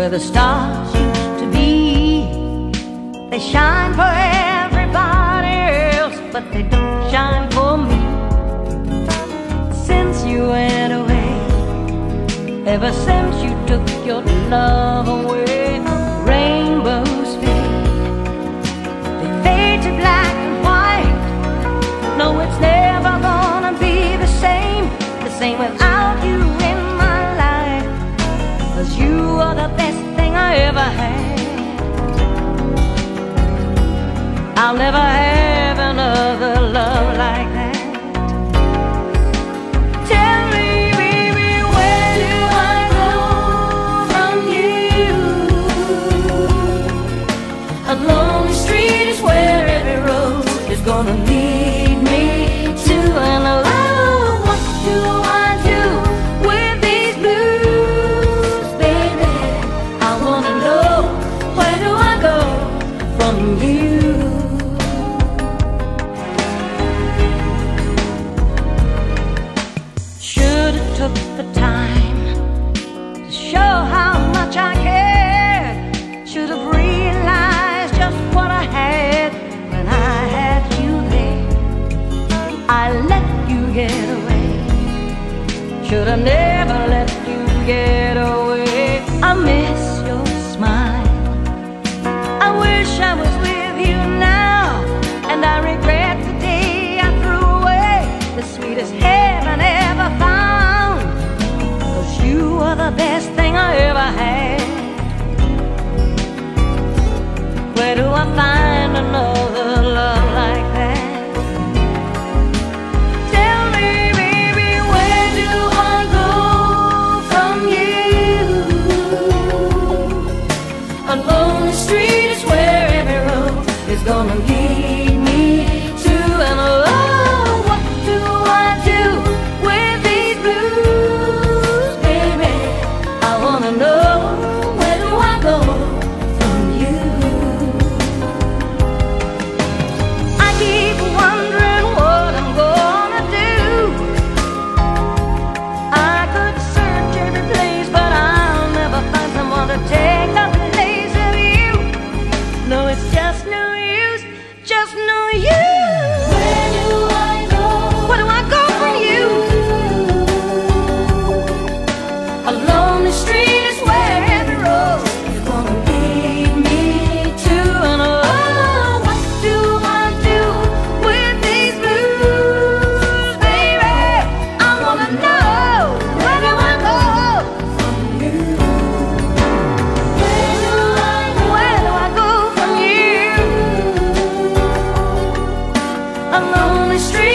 where the stars used to be. They shine for everybody else, but they don't shine for me. Since you went away, ever since you took your love away, rainbows fade. They fade to black and white. No, it's never gonna be the same without you in my life. 'Cause you are the best thing I ever had. I'll never have another love like that. Tell me, baby, where do I go from you? A lonely street is where every road is gonna lead me to an love. What do I do with these blues, baby? I wanna know, where do I go from you? Should've took the time to show how much I cared. Should've realized just what I had when I had you there. I let you get away. Should've never let you get away. I miss your smile. I wish I was with you now, and I regret the day I threw away the sweetest heaven ever found. 'Cause you were the best thing I ever had. Where do I find another love like that? Tell me, baby, where do I go from you? A lonely street is where every road is gonna lead me to an love. What do I do with these blues, baby? I wanna know, where do I go from you? I keep wondering what I'm gonna do. I could search every place, but I'll never find someone to take the place of you. No, it's just no use, just no use. Where do I go? Where do I go from you? A lonely street is where every road is gonna lead me to an love. What do I do with these blues, baby? I wanna know, where do I go from you? Where do I go from you? A lonely street